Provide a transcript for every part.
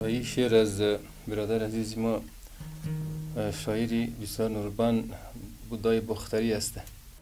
این شعر از برادر عزیز ما شاعری بسیار نوربان بودای بختری است.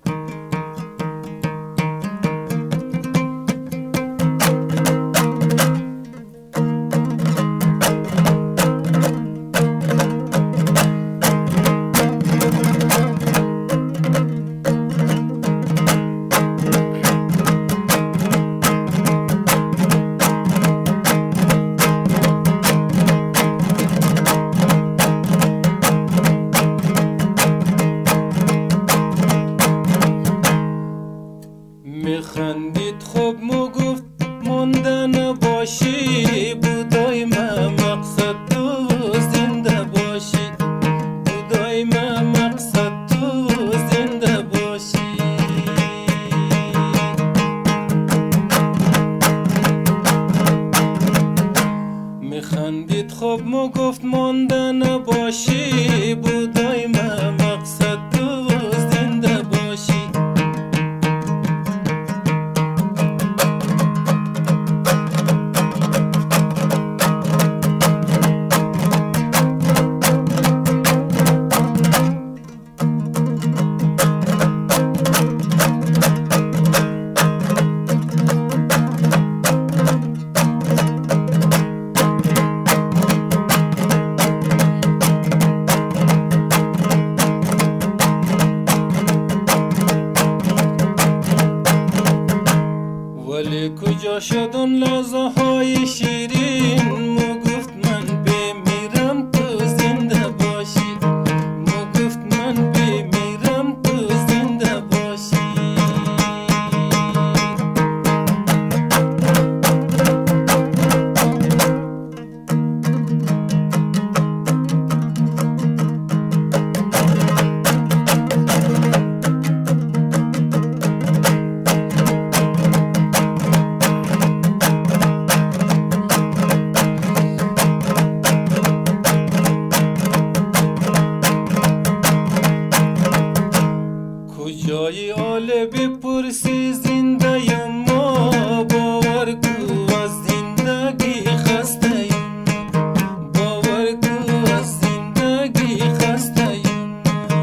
میخندید خوب مو گفت مونده نباشی، بودای ما مقصد تو زنده باشی، بودای ما مقصد تو زنده باشی. میخندید خوب مو گفت مونده نباشی، بودای ما مقصد تو زنده باشی. ولی کجا شد اون لحظه های شیرین، مو گفت من بمیرم تو زنده باشی، مو گفت من بمیرم تو زنده باشی. کجای آله بپرسی زنده یم ما، باور کو از زندگی خسته یم، باور کو از زندگی خسته یم.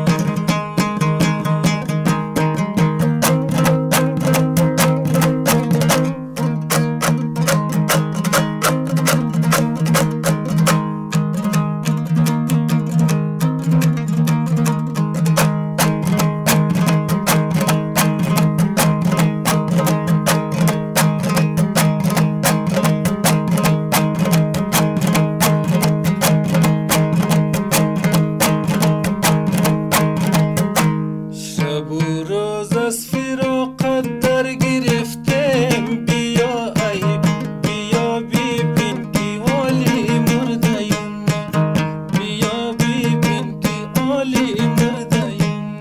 شب و روز از فراقت در گرفتم، بیا ای بیا ببین که حالی مرده‌ام، بیا ببین که حالی مرده‌ام.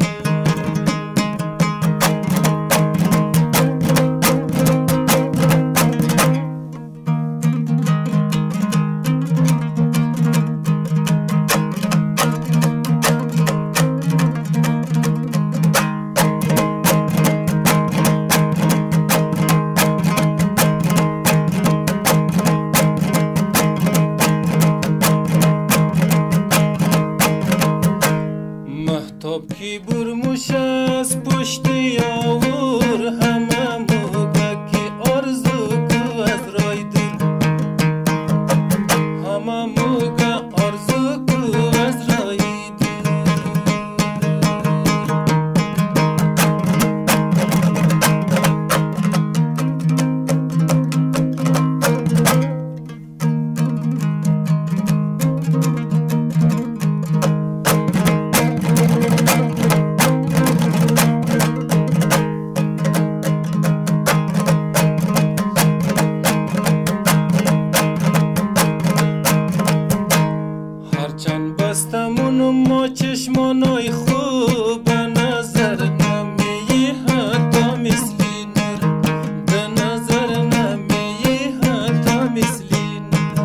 مهتاب کی برموش از پشت یاور، همه موگه که آرزو کو از رای دور، همه موگه آرزو کو از رای دور. هرچند بستمون ما چشمانای خوب، به نظر نمیی حتی مثلی نور، به نظر نمیی حتی مثلی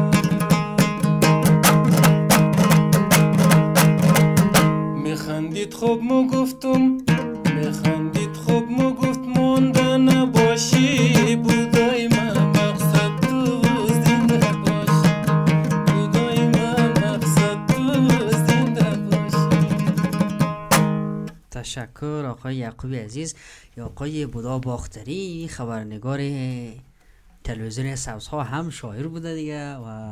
نور. میخندید خوب مو گفتم، میخندید خوب مو گفت مونده نباشی، بودای ما مقصد تو زنده باشی، تشکر آقای یعقوبی عزیز یا آقای بودا باختری، خبرنگار تلویزیون سبزها، هم شاعر بوده دیگه و